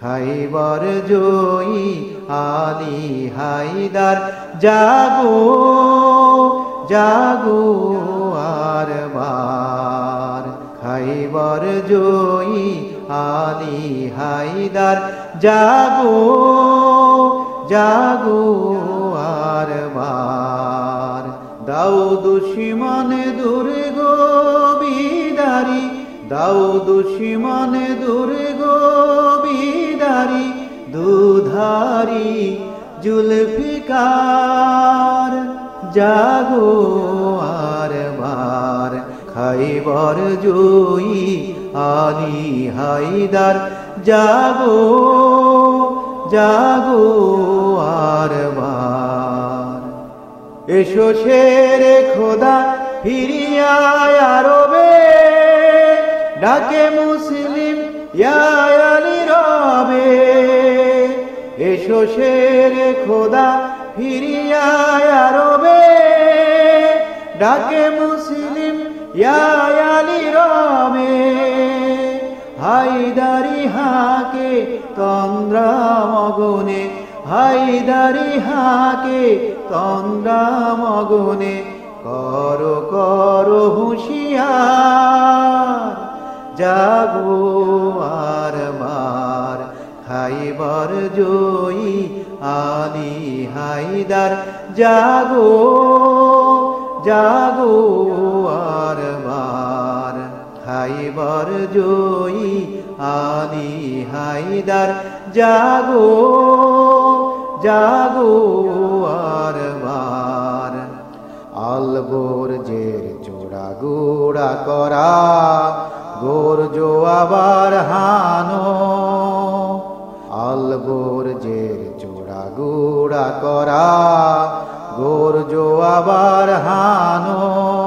খাইবার জয়ী আলী হায়দার জাগো জাগো আর বার খাইবার জয়ী আলী হায়দার জাগো জাগো আর বার দাও দুশমন দুর্গ বিদারি দাও দুশমন দুর্গ বিদারি দুধারি জুলফিকার জাগো আর বার খাইবার জয়ী আলী হায়দার জাগো জাগো আর বার এসো শেরে খোদা ফিরিয়া আরবে ডাকে মুসলিম ইয়া আলী রবে এসো শেরে খোদা ফিরিয়া আরবে ডাকে মুসলিম ইয়া আলী রবে হায়দারি হাকে তন্দ্রা মগনে হায়দারি হাকে তন্দ্রা মগনে করো করো হুঁশিয়ার জাগো আর বার খাইবার জয়ী আলী হায়দার জাগো জাগো আর বার খাইবার জয়ী আলী হায়দার জাগো জাগো আর বার আলবর্জের চূড়া গুড়া করা গোর্জ আবার হানো আলবর্জের চূড়া গুড়া করা গোর্জ আবার হানো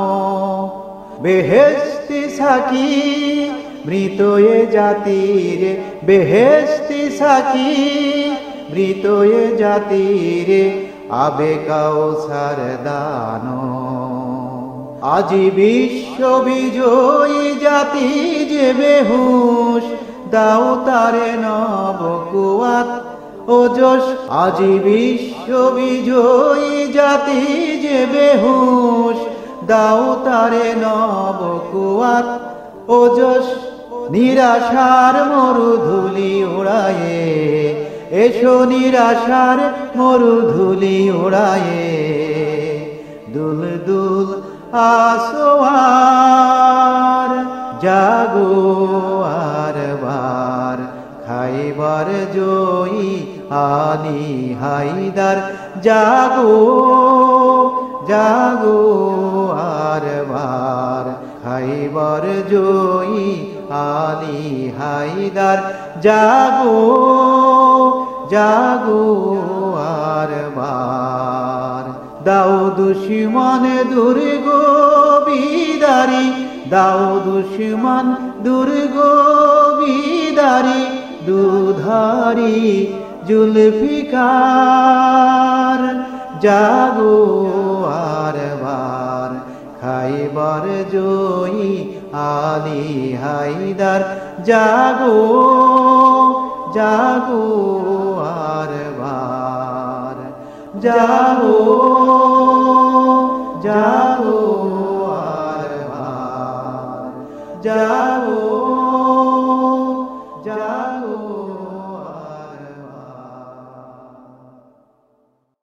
বেহেশতি সাকি মৃত এ জাতির বেহেশতি সাকি মৃত এ জাতির আবে কাউসার দানো আজি বিশ্ব বিজয়ী জাতি যে বেহুশ দাও তারে নব কুয়াত ওজস আজি বিশ্ব বিজয়ী জাতি যে বেহুশ দাও তারে নব কুয়াত ওজস নিরাশার মরুধুলি উড়ায়ে এসো নিরাশার মরুধুলি উড়ায়ে দুল দুল আসোয়ার জাগো আর বার খাইবার জয়ী আলী হায়দার জাগো জাগো আর বার খাইবার জয়ী আলী হায়দার জাগো জাগো আর বার দাও দুশমন দুর্গ বিদারি দাও দুশমন দুর্গ বিদারি দুধারি জুলফিকার জাগো আর বার খাইবার জয়ী আলী হায়দার জাগো জাগো আর বার জাগো জাগো আর বার জাগো।